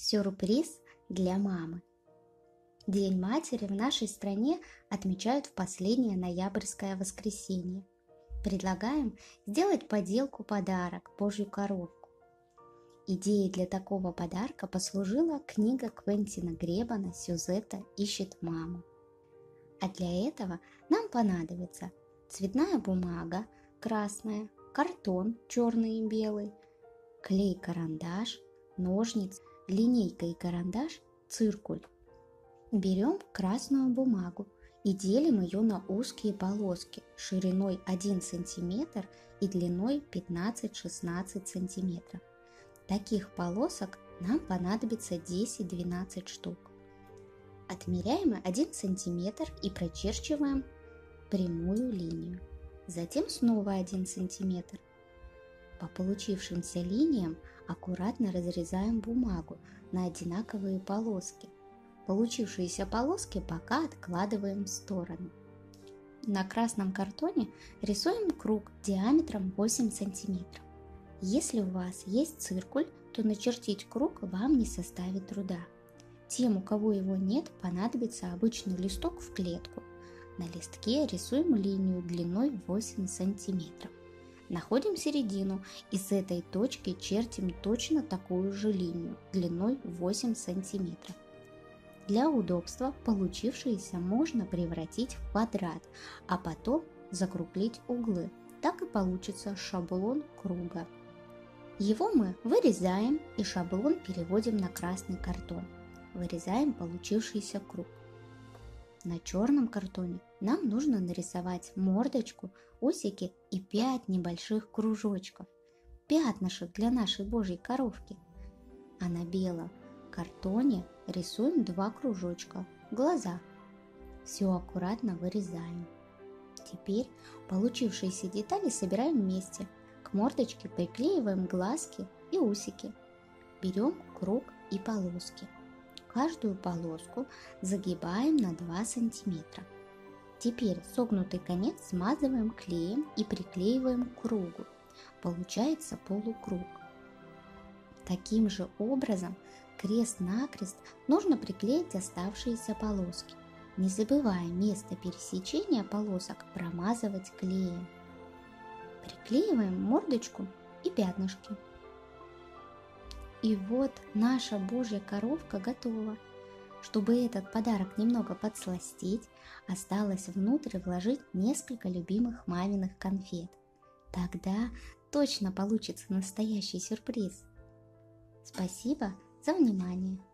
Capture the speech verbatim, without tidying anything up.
Сюрприз для мамы. День матери в нашей стране отмечают в последнее ноябрьское воскресенье. Предлагаем сделать поделку подарок Божью коровку. Идеей для такого подарка послужила книга Квентина Гребана «Сюзетта ищет маму». А для этого нам понадобится цветная бумага красная, картон черный и белый, клей-карандаш, ножницы, линейка и карандаш, циркуль. Берем красную бумагу и делим ее на узкие полоски шириной один сантиметр и длиной пятнадцать-шестнадцать сантиметров. Таких полосок нам понадобится десять-двенадцать штук. Отмеряем один сантиметр и прочерчиваем прямую линию. Затем снова один сантиметр. По получившимся линиям аккуратно разрезаем бумагу на одинаковые полоски. Получившиеся полоски пока откладываем в сторону. На красном картоне рисуем круг диаметром восемь сантиметров. Если у вас есть циркуль, то начертить круг вам не составит труда. Тем, у кого его нет, понадобится обычный листок в клетку. На листке рисуем линию длиной восемь сантиметров. Находим середину и с этой точки чертим точно такую же линию длиной восемь сантиметров. Для удобства получившееся можно превратить в квадрат, а потом закруглить углы. Так и получится шаблон круга. Его мы вырезаем и шаблон переводим на красный картон. Вырезаем получившийся круг. На черном картоне нам нужно нарисовать мордочку, усики и пять небольших кружочков, пятнышек для нашей Божьей коровки. А на белом картоне рисуем два кружочка, глаза. Все аккуратно вырезаем. Теперь получившиеся детали собираем вместе. К мордочке приклеиваем глазки и усики. Берем круг и полоски. Каждую полоску загибаем на два сантиметра. Теперь согнутый конец смазываем клеем и приклеиваем к кругу. Получается полукруг. Таким же образом крест-накрест нужно приклеить оставшиеся полоски. Не забывая место пересечения полосок промазывать клеем. Приклеиваем мордочку и пятнышки. И вот наша Божья коровка готова. Чтобы этот подарок немного подсластить, осталось внутрь вложить несколько любимых маминых конфет. Тогда точно получится настоящий сюрприз. Спасибо за внимание!